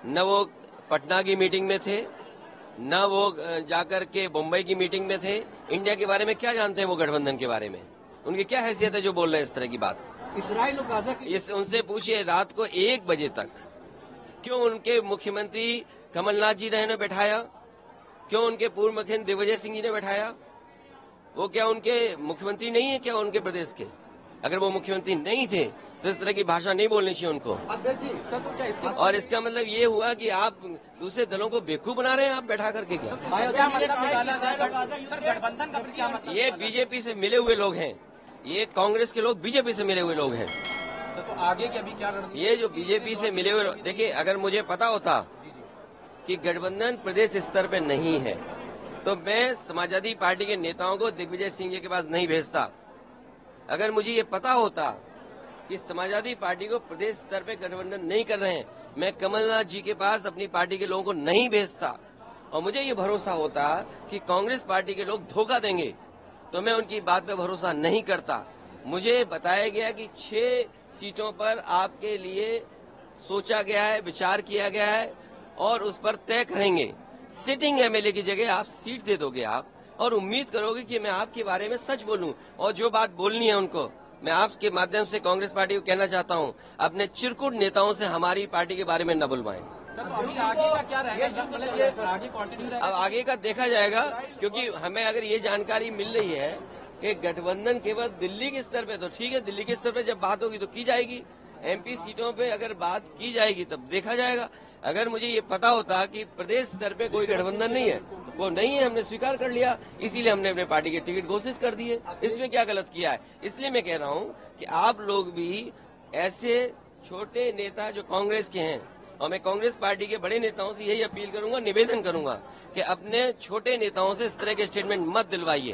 न वो पटना की मीटिंग में थे, न वो जाकर के मुंबई की मीटिंग में थे। इंडिया के बारे में क्या जानते हैं वो गठबंधन के बारे में? उनकी क्या हैसियत है जो बोल रहे हैं इस तरह की बात? इजराइल और गाजा की इस उनसे पूछिए रात को 1 बजे तक क्यों उनके मुख्यमंत्री कमलनाथ जी ने बैठाया, क्यों उनके पूर्व मुख्यमंत्री दिग्विजय सिंह जी ने बैठाया? वो क्या उनके मुख्यमंत्री नहीं है क्या उनके प्रदेश के? अगर वो मुख्यमंत्री नहीं थे तो इस तरह की भाषा नहीं बोलनी चाहिए उनको। और इसका मतलब ये हुआ कि आप दूसरे दलों को बेवकूफ बना रहे हैं आप बैठा करके। क्या गठबंधन का फिर क्या मतलब? ये बीजेपी से मिले हुए लोग हैं, ये कांग्रेस के लोग बीजेपी से मिले हुए लोग हैं। तो आगे की अभी क्या रणनीति? ये जो बीजेपी से मिले हुए, देखिए अगर मुझे पता होता कि गठबंधन प्रदेश स्तर पे नहीं है तो मैं समाजवादी पार्टी के नेताओं को दिग्विजय सिंह जी के पास नहीं भेजता। अगर मुझे ये पता होता कि समाजवादी पार्टी को प्रदेश स्तर पे गठबंधन नहीं कर रहे हैं, मैं कमलनाथ जी के पास अपनी पार्टी के लोगों को नहीं भेजता। और मुझे ये भरोसा होता कि कांग्रेस पार्टी के लोग धोखा देंगे तो मैं उनकी बात पे भरोसा नहीं करता। मुझे बताया गया कि 6 सीटों पर आपके लिए सोचा गया है, विचार किया गया है और उस पर तय करेंगे। सिटिंग एमएलए की जगह आप सीट दे दोगे आप और उम्मीद करोगे कि मैं आपके बारे में सच बोलूं। और जो बात बोलनी है उनको मैं आपके माध्यम से कांग्रेस पार्टी को कहना चाहता हूं, अपने चिरकुट नेताओं से हमारी पार्टी के बारे में न बुलवाएं। सर, तो अभी आगे का क्या रहेगा? मतलब ये आगे कंटिन्यू रहेगा? अब आगे का देखा जाएगा, क्योंकि हमें अगर ये जानकारी मिल रही है कि गठबंधन केवल दिल्ली के स्तर पे, तो ठीक है, दिल्ली के स्तर पे जब बात होगी तो की जाएगी। एमपी सीटों पे अगर बात की जाएगी तब देखा जाएगा। अगर मुझे ये पता होता कि प्रदेश स्तर पे कोई गठबंधन नहीं है तो वो नहीं है, हमने स्वीकार कर लिया, इसीलिए हमने अपने पार्टी के टिकट घोषित कर दिए। इसमें क्या गलत किया है? इसलिए मैं कह रहा हूँ कि आप लोग भी ऐसे छोटे नेता जो कांग्रेस के हैं, और मैं कांग्रेस पार्टी के बड़े नेताओं से यही अपील करूंगा, निवेदन करूंगा कि अपने छोटे नेताओं से इस तरह के स्टेटमेंट मत दिलवाइए।